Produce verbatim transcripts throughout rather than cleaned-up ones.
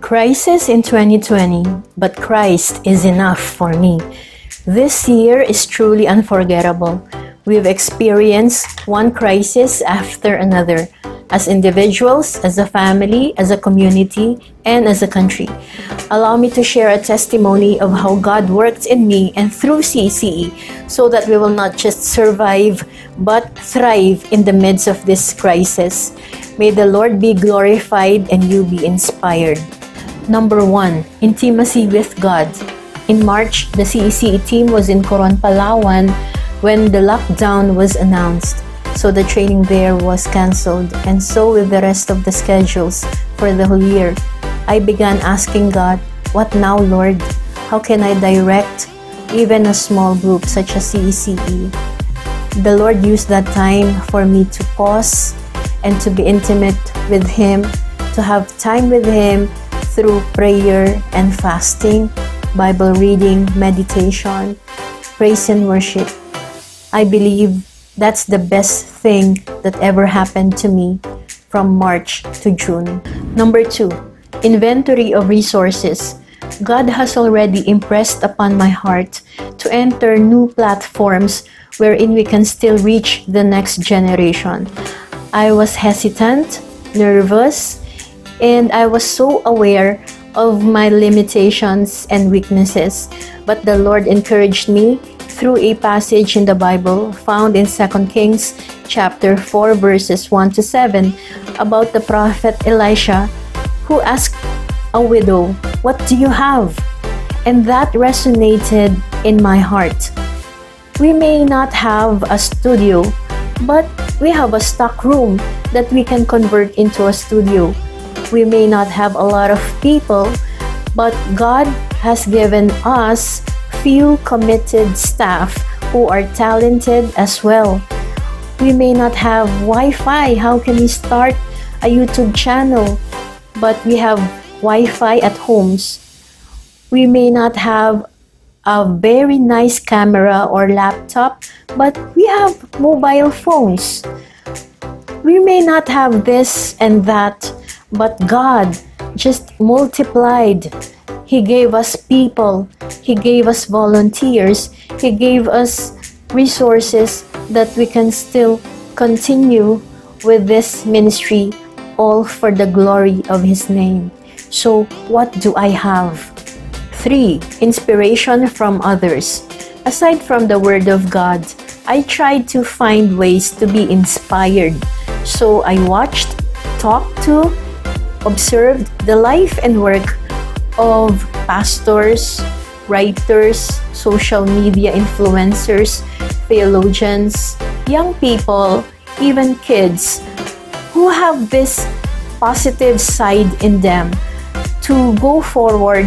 Crisis in twenty twenty, but Christ is enough for me. This year is truly unforgettable. We've experienced one crisis after another, as individuals, as a family, as a community, and as a country. Allow me to share a testimony of how God worked in me and through C E C E so that we will not just survive but thrive in the midst of this crisis. May the Lord be glorified and you be inspired. Number one, intimacy with God. In March, the C E C E team was in Coron, Palawan when the lockdown was announced. So the training there was cancelled, and so with the rest of the schedules for the whole year. I began asking God, what now, Lord? How can I direct even a small group such as C E C E? The Lord used that time for me to pause and to be intimate with Him, to have time with Him through prayer and fasting, Bible reading, meditation, praise and worship. I believe that's the best thing that ever happened to me from March to June. Number two, inventory of resources. God has already impressed upon my heart to enter new platforms wherein we can still reach the next generation. I was hesitant, nervous, and I was so aware of my limitations and weaknesses. But the Lord encouraged me through a passage in the Bible found in Second Kings chapter four verses one to seven about the prophet Elisha who asked a widow, "What do you have?" And that resonated in my heart. We may not have a studio, but we have a stock room that we can convert into a studio. We may not have a lot of people, but God has given us few committed staff who are talented as well. We may not have Wi-Fi. How can we start a YouTube channel? But we have Wi-Fi at homes. We may not have a very nice camera or laptop, but we have mobile phones. We may not have this and that, but God just multiplied. He gave us people. He gave us volunteers. He gave us resources that we can still continue with this ministry, all for the glory of His name. So, what do I have? Three, inspiration from others. Aside from the Word of God, I tried to find ways to be inspired. So, I watched, talked to, observed the life and work of pastors, writers, social media influencers, theologians, young people, even kids who have this positive side in them to go forward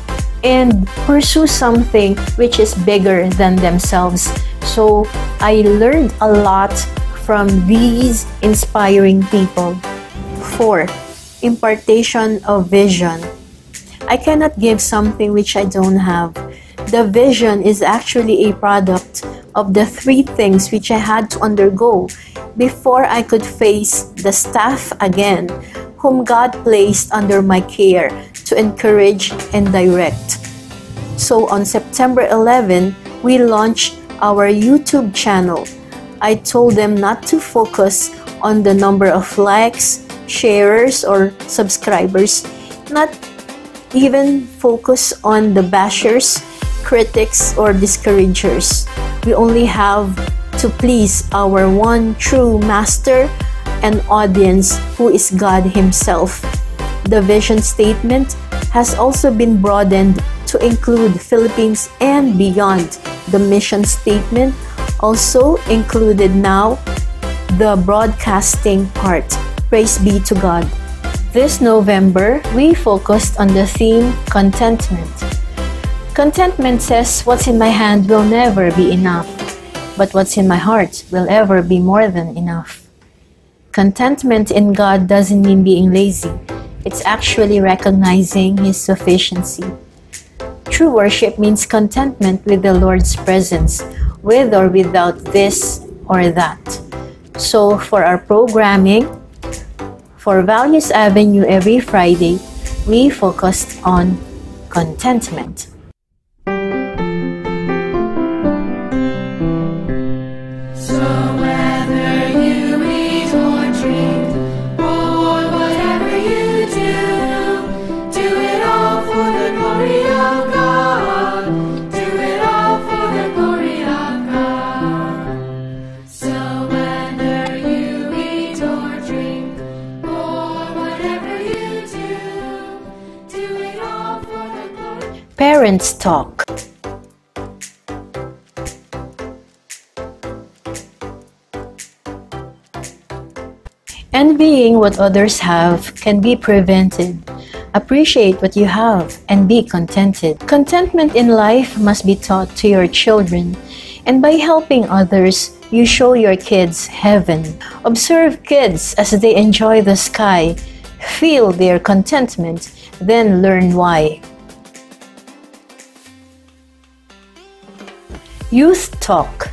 and pursue something which is bigger than themselves. So I learned a lot from these inspiring people. Four, impartation of vision. I cannot give something which I don't have. The vision is actually a product of the three things which I had to undergo before I could face the staff again, whom God placed under my care to encourage and direct. So on September eleventh, we launched our YouTube channel. I told them not to focus on the number of likes, sharers, or subscribers, not even focus on the bashers, critics, or discouragers. We only have to please our one true master and audience, who is God Himself. The vision statement has also been broadened to include Philippines and beyond. The mission statement also included now the broadcasting part. Praise be to God. This November, we focused on the theme Contentment. Contentment says, what's in my hand will never be enough, but what's in my heart will ever be more than enough. Contentment in God doesn't mean being lazy. It's actually recognizing His sufficiency. True worship means contentment with the Lord's presence, with or without this or that. So for our programming, for Values Avenue every Friday, me focused on contentment. Parents talk. Envying what others have can be prevented. Appreciate what you have and be contented. Contentment in life must be taught to your children, and by helping others, you show your kids heaven. Observe kids as they enjoy the sky. Feel their contentment, then learn why. Youth talk.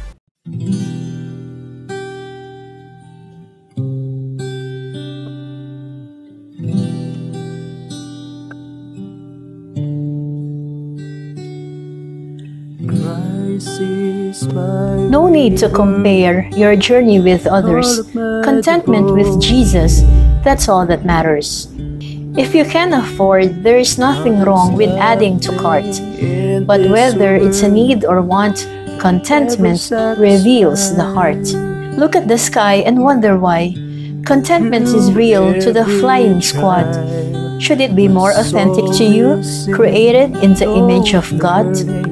No need to compare your journey with others. Contentment with Jesus, that's all that matters. If you can afford, there is nothing wrong with adding to cart. But whether it's a need or want, contentment reveals the heart. Look at the sky and wonder why. Contentment is real to the flying squad. Should it be more authentic to you, created in the image of God?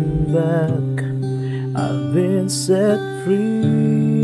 I've been set free.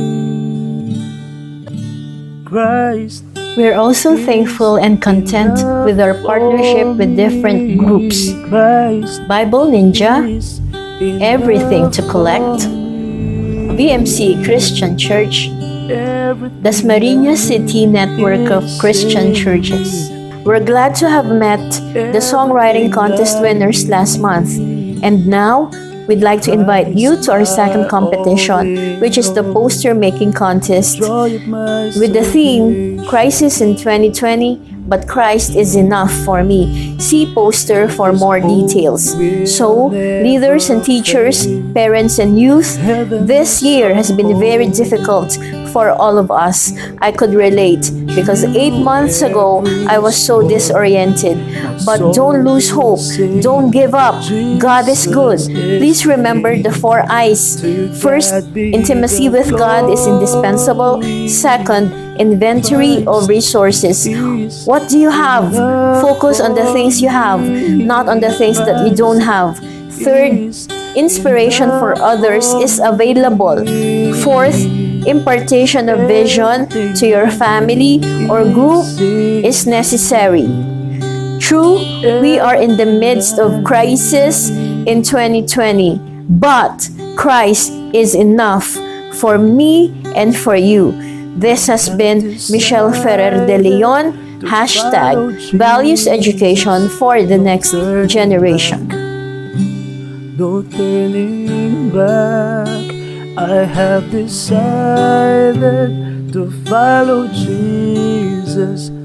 Christ. We're also thankful and content with our partnership with different groups. Bible Ninja, Everything to Collect, B M C Christian Church, Dasmariñas City Network of Christian Churches. We're glad to have met the songwriting contest winners last month, and now we'd like to invite you to our second competition, which is the poster making contest with the theme Crisis in twenty twenty, but Christ is enough for me. See poster for more details. So, leaders and teachers, parents and youth, this year has been very difficult for all of us. I could relate because eight months ago, I was so disoriented. But don't lose hope. Don't give up. God is good. Please remember the four I's. First, intimacy with God is indispensable. Second, inventory of resources. What do you have? Focus on the things you have, not on the things that you don't have. Third, inspiration for others is available. Fourth, impartation of vision to your family or group is necessary. True, we are in the midst of crisis in twenty twenty, but Christ is enough for me and for you. This has been Michelle Ferrer de Leon, hashtag Values Education for the Next Generation. No turning back, I have decided to follow Jesus.